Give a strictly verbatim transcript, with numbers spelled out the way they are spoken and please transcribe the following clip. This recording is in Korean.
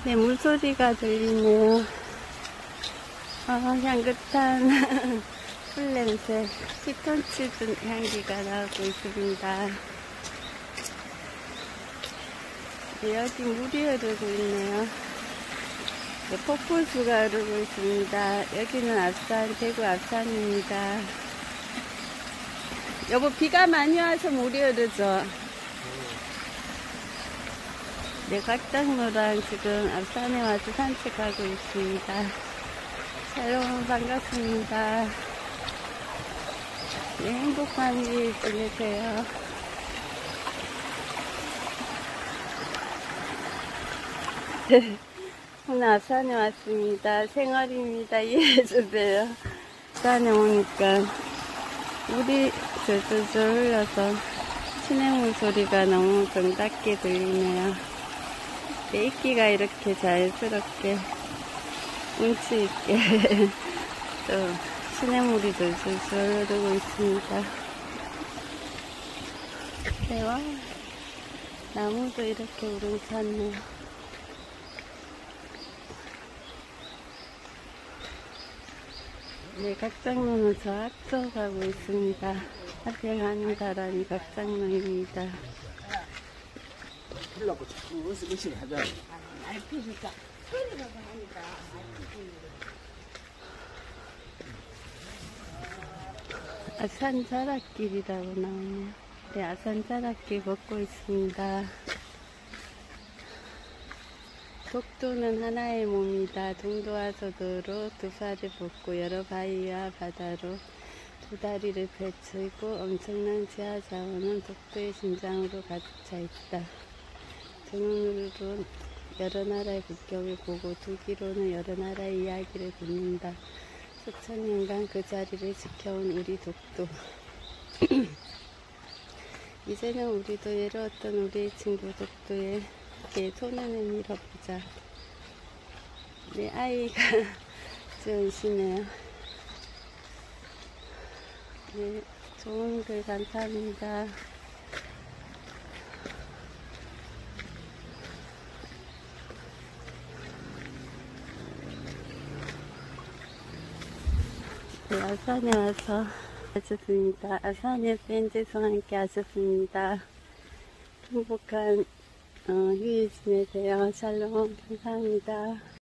네, 물소리가 들리네요. 아, 향긋한 풀냄새, 피톤치드 향기가 나고 있습니다. 네, 여기 물이 흐르고 있네요. 네, 폭포수가 흐르고 있습니다. 여기는 앞산, 대구 앞산입니다. 여보, 비가 많이 와서 물이 흐르죠? 네, 곽장로랑 지금 앞산에 와서 산책하고 있습니다. 자, 여러분 반갑습니다. 네, 행복한 일 보내세요. 네, 오늘 앞산에 왔습니다. 생활입니다. 이해해주세요. 앞산에 오니까 물이 줄줄줄 흘러서 시냇물 소리가 너무 정답게 들리네요. 네, 이끼가 이렇게 자연스럽게 운치 있게 또 시냇물이 줄줄줄 흐르고 있습니다. 네, 와, 나무도 이렇게 우렁찼네요. 네, 각장로는 저 앞서 가고 있습니다. 앞에 가는 사람이 각장로입니다. 풀라고 자꾸 어서 의식을 하자. 알피니까 소리라고 하니까 아산 자락길이라고 나오네요. 네, 아산 자락길 걷고 있습니다. 독도는 하나의 몸이다. 동도와 서도로 두 팔을 뻗고 여러 바위와 바다로 두 다리를 펼치고 엄청난 지하 자원은 독도의 심장으로 가득 차 있다. 두 눈으로 여러 나라의 국경을 보고 두 귀로는 여러 나라의 이야기를 듣는다. 수천 년간 그 자리를 지켜온 우리 독도. 이제는 우리도 외로웠던 우리의 친구 독도에게 손을 내밀어보자. 네, 아이가 지으시네요. 네, 좋은 글 감사합니다. 네, 아산에 와서 하셨습니다. 아산의 밴드와 함께 하셨습니다. 행복한 어, 휴일 지내세요. 샬롬 감사합니다.